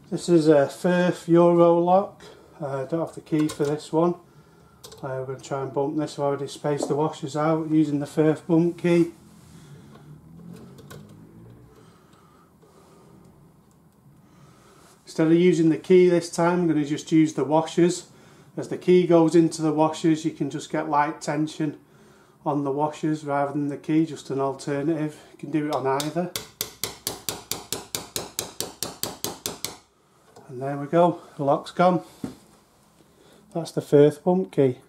This is a Firth Euro lock. I don't have the key for this one. We're going to try and bump this. I've already spaced the washers out using the Firth bump key. Instead of using the key this time, I'm going to just use the washers. As the key goes into the washers, you can just get light tension on the washers rather than the key, just an alternative. You can do it on either. And there we go, the lock's gone. That's the Firth bump key.